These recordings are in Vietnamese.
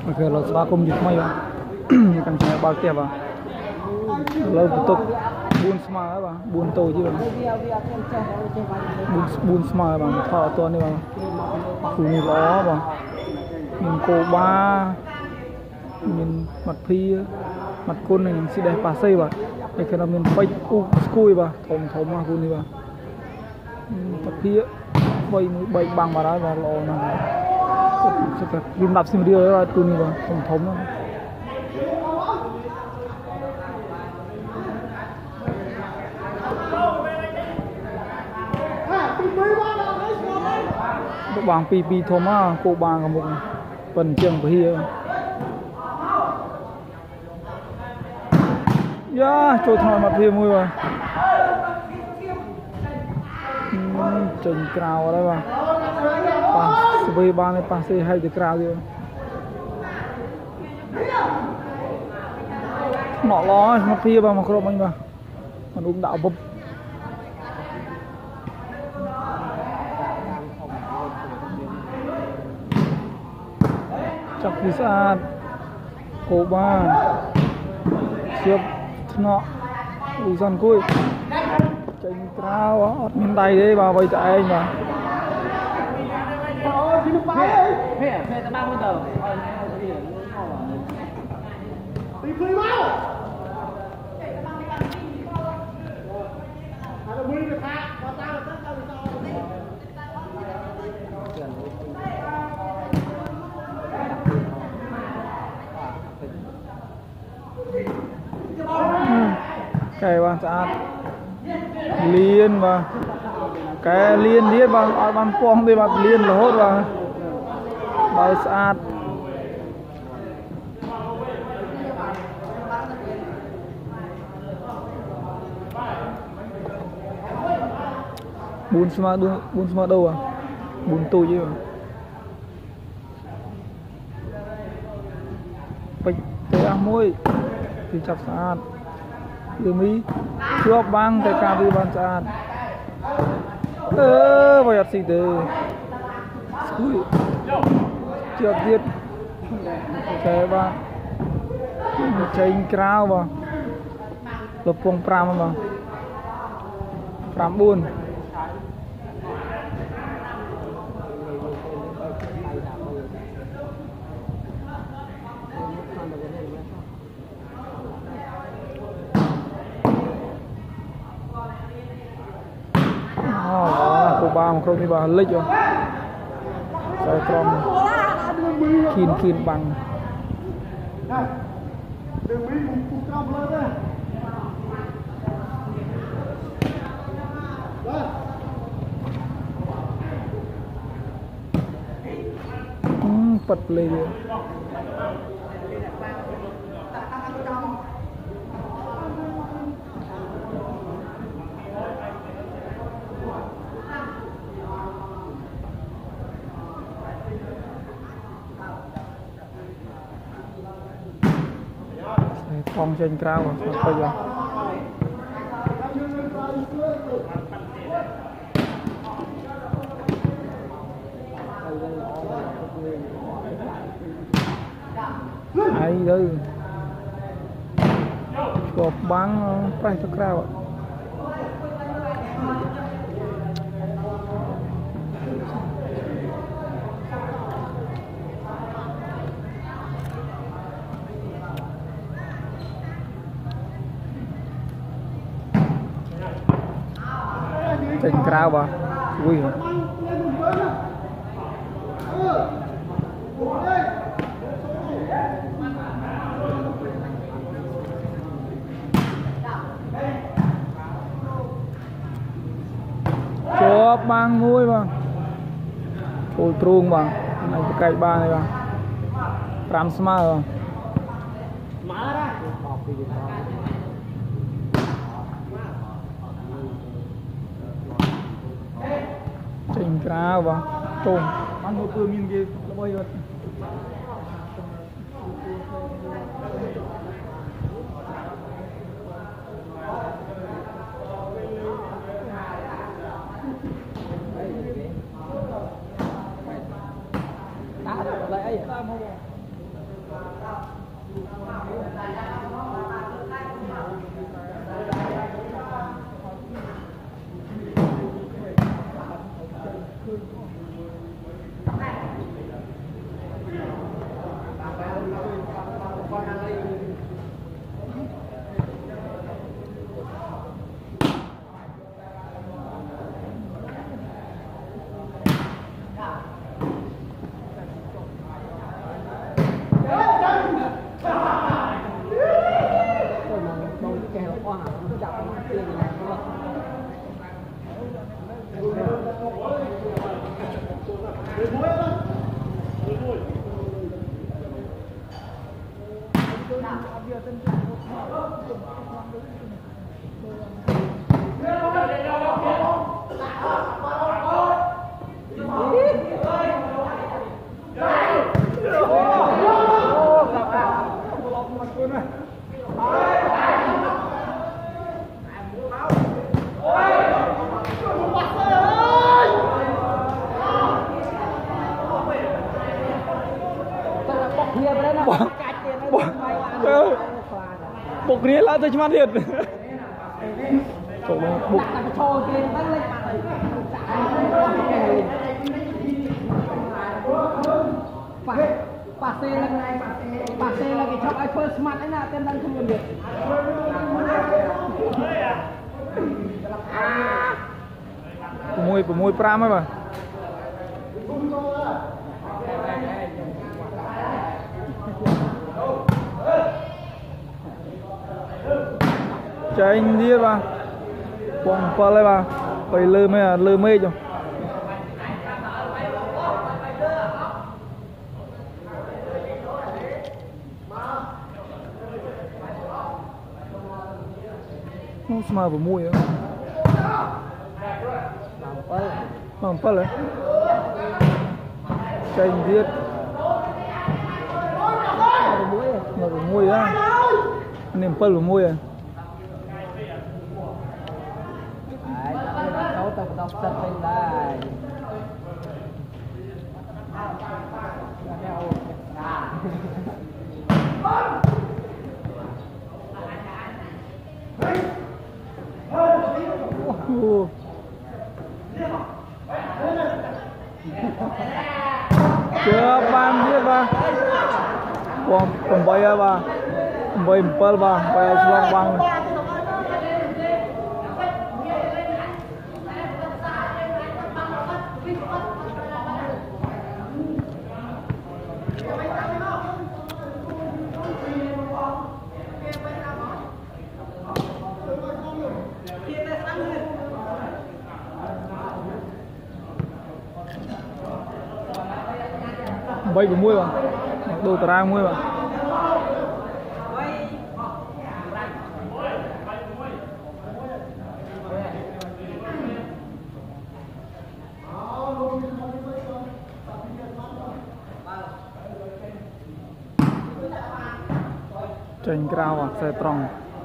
Ok, lo spa cùng dịch mấy bạn cần chạy bao tiền vào lâu tục buôn smart bạn buôn tôi chứ bạn buôn smart bạn thọตัวนี่bạn phụ nữ đó bạn mình cô ba mình mặt phi mặt côn này sẽ để passe bạn để khi nào mình bay scui bạn thom mà phụ nữ bạn mặt phi bay bằng vào đó và lo nè sẽ viêm đập xìm điêu đó phụ nữ bạn thom đó các bạn pi thom á cô ba cả một phần trường của hia ya trôi thoi mặt hia mui rồi chừng cào ở đây mà pas sebagai ban này pas hay thì cào đi nọ lo mặt hia vào mà không anh mà đúng đạo búp chắc đi xa cô ba siap nọ urusan cùi chanh cao miền Tây đấy vào vây tại anh mà cái bạn saat liên và cái liên điết bằng bằng quang thì bạn liên là hốt và bao saat bún smart đâu à bún tôi chứ phải thế à môi thì chặt saat demi chuộc băng cái cà đi bàn saat vào gì từ chuộc tiếp cái bạn chanh cao vào lục phong pram vào pram buôn cô ba mà không đi vào lệch rồi sai from kín bằng bật lên rồi phong trên cao rồi bây giờ ai đây chụp băng phải cho cao ạ trên cao và ui chụp mang nuôi mà ôi truông mà này cái ba này mà ram smart rồi trên cao và tôm ăn một cơm nhìn kia nó bay rồi bục này là tôi chỉ mang điện bục Pasal lagi cok iPhone smart ini akan dan kemudian. Pemui pram ấy mà. Tranh đi ba. Quăng pa lại ba. Phải lơ mê cho. Không sao mà mui á. Bằng pal á. Tranh đi. Nó mui á. Nem pal mui á. Đọc thật lên đây. Chưa ban biết ba. Quang bay ba. Bay pal ba, bay long bang. Bay của muối mà, đồ tara muối mà. Tranh cao à, xe tròn.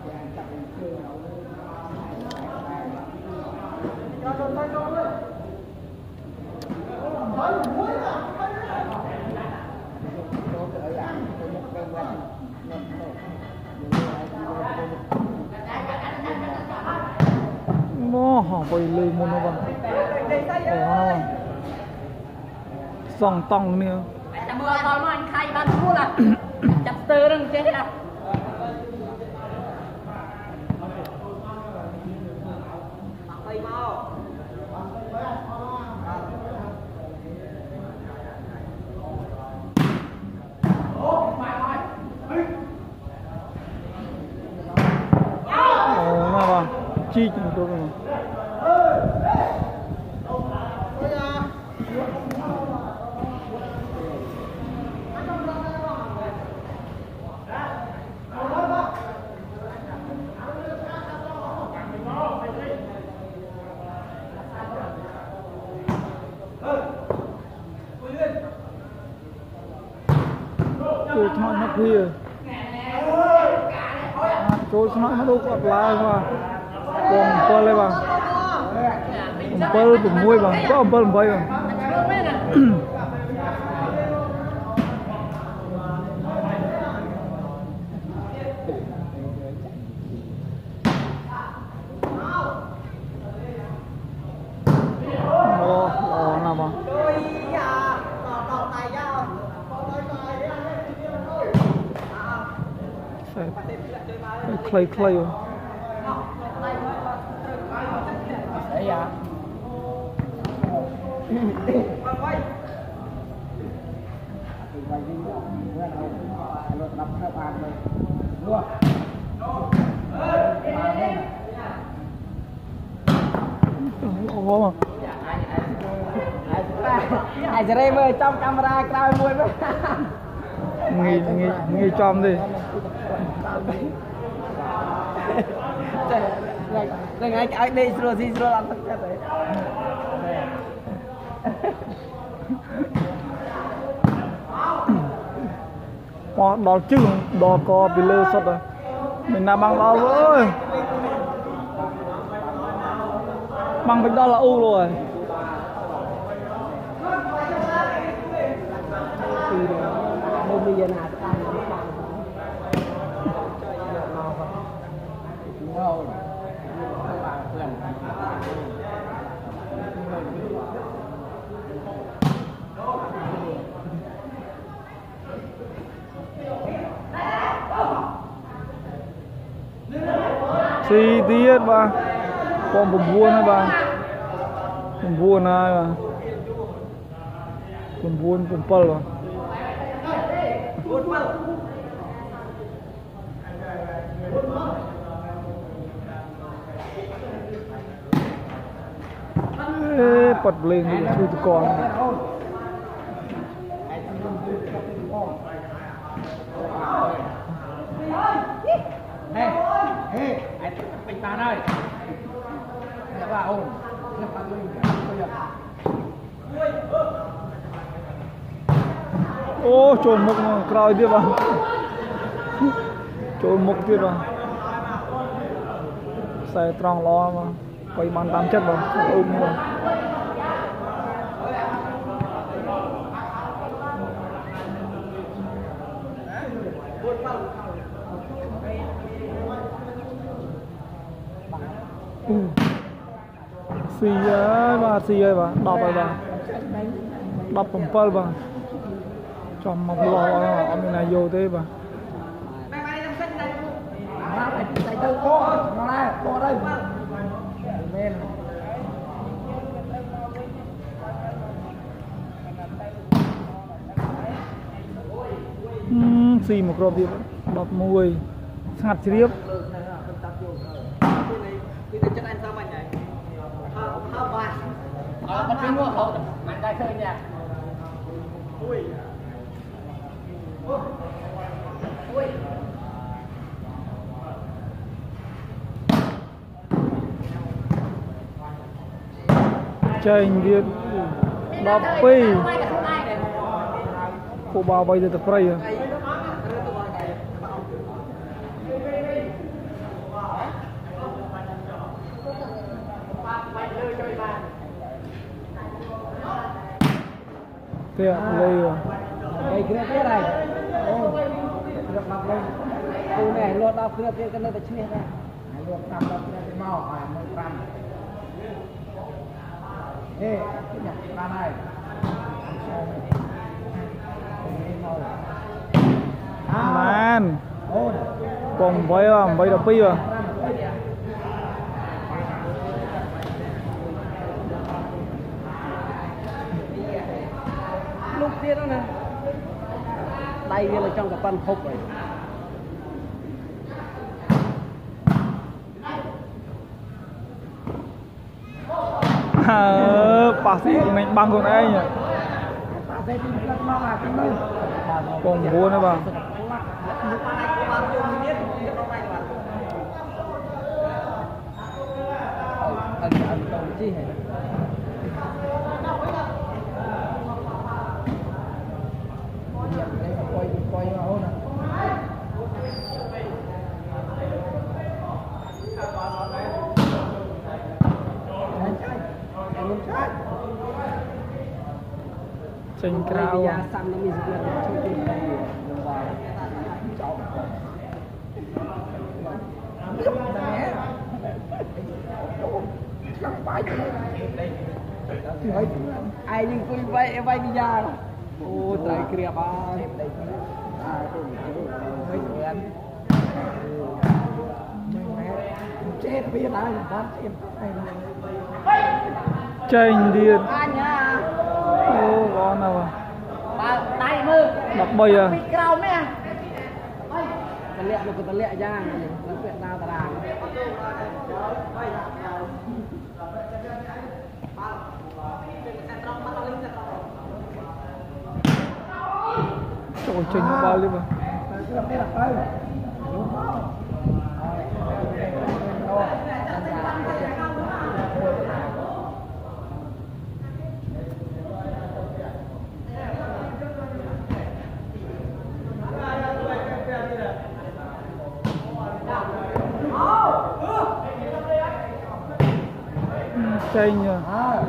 Nó họ bay lê môn nó bằng. Nó song tong nữa. Chả mưa tao mà anh khai ban mua là chặt tơ đừng chết à. Chi chúng tôi mà. Cô nói nó khuya. Cô nói nó đâu có lại mà. Palเลยbang, pal bermuai bang, kau pal bermuai bang. clay clay rồi đấy à ồ mà ai giờ đây mới trong camera cao mùi mới nghi chom đi đừng anh đi rồi gì rồi làm tất cả đấy đo chừng đo co bị lơ sốt rồi mình làm bằng đo ơi bằng bịch đo là u rồi hôm bây giờ nào xì tiết ba con bùm buôn hả ba bùm buôn ai ba bùm buôn bùm pal ba bật lên thì chui tụi con mình bàn ơi nhà bà ổn ô trồn mục còi tiếp vào trồn mục tiếp vào xe tròn lo mà quay bàn tám chất vào ôm vào xì ơi bà đọc rồi bà đọc bấm pal bà trong một lò ở bên này vô thế bà tay tư cô nó đây cô đây men xì một rộp đi đọc mùi ngặt riếp bắt phim mua hậu mạnh đại khơi nha chênh điện đọc pi cô bao bây giờ tập prey à thế ạ đây rồi đây kia thế này được đọc lên cô này lột đọc kia cái nơi ta chia ra lột đọc kia màu phải 15 ê cái nhập ra này man còn vay đọc pi à lúc kia đó nè đây là trong cái pan hộp rồi pasti naik bangun aja còn buôn đó bà chênh cao ai nhưng tôi vay bây giờ ô trời kia ba mấy người chết biết ai bán chết hay chênh điên anh nha ô con nào à bà tay mơ đập bay à bị cầu mấy à tật lẹ một tật lẹ ra nó chuyện nào tà đà trời chênh nó bao đi mà chênh à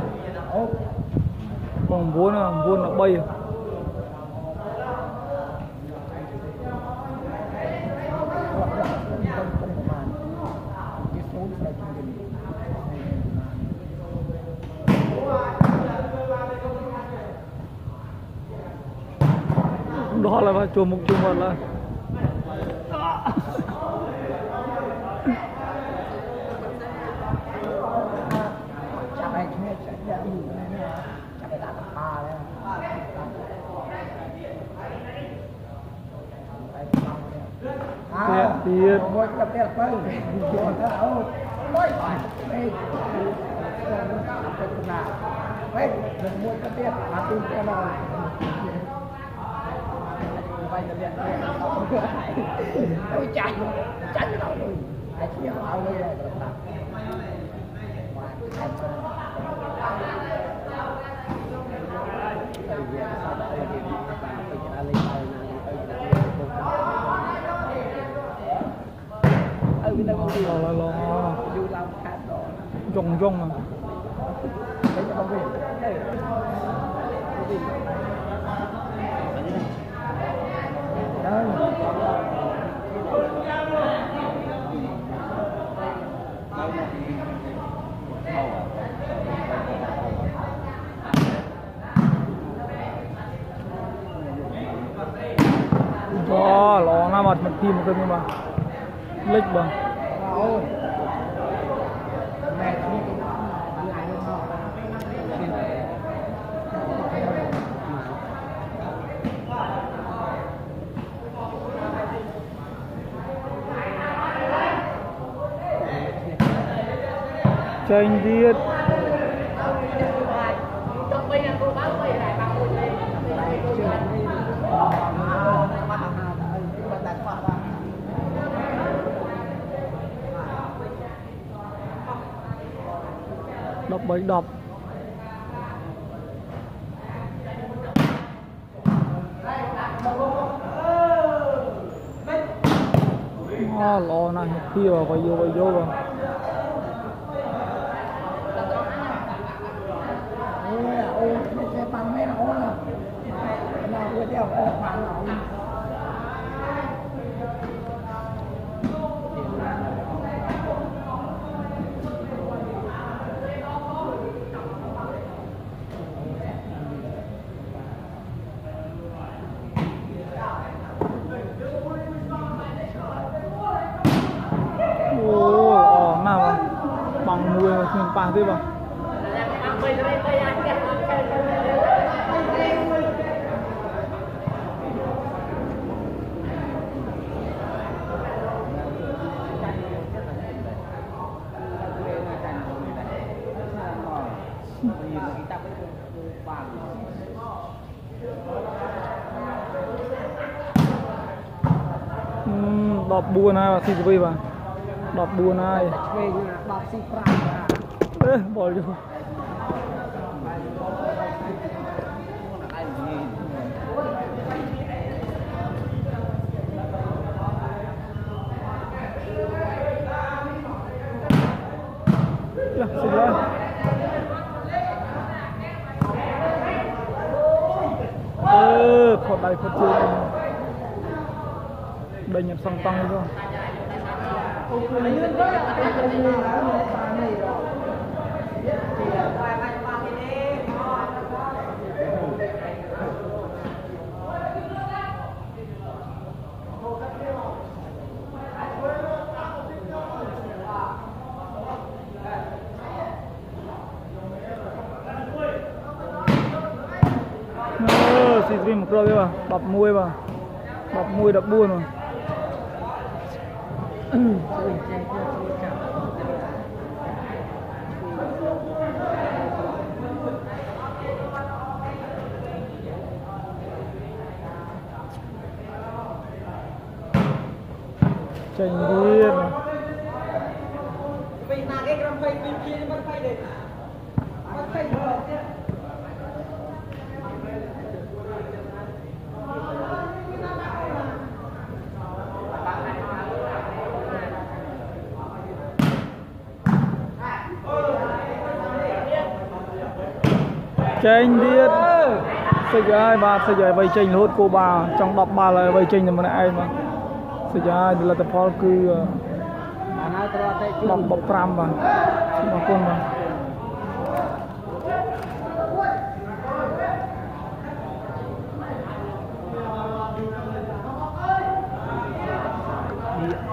còn buôn nó bay à đó là bà chùa mục chung vào là chả phải nghe chả dạ gì chả phải đặt pha đấy tiền mỗi cặp tiền phải chùa đó mỗi đây vậy mỗi cặp tiền là tin cái nào vay tiền ôi chạy chạy đâu rồi ai chia ao đây rồi lo rong rong à đó lo na mặt mình tìm cái mà lệch bằng chênh điên đập bấy đập lo này kia vào vô vào ôi cái bằng mấy nó là nào vừa đeo cái bằng nó nào bằng mùi mà thuyền pa thế bằng đọt buồn ai mà thì cái bà đọt buồn ai đọt xì phai bỏ vô xin lỗi phật đây phật chưa đây nhập xong tăng rồi ស៊ីស្រីមកគ្រាប់ទេបាទ11បាទ11 14បាទចេញទៀតពេលណាគេក្រុមភ័យពីភីមិនភ័យទេមិនភ័យទេចេញទៀតសិចហើយបាទសិចហើយវៃចេញរហូតគូបាចង់10បាល់ហើយវៃចេញតែម្នាក់ឯងបាទសិចហើយលទ្ធផលគឺ10-5បាទអរគុណបាទ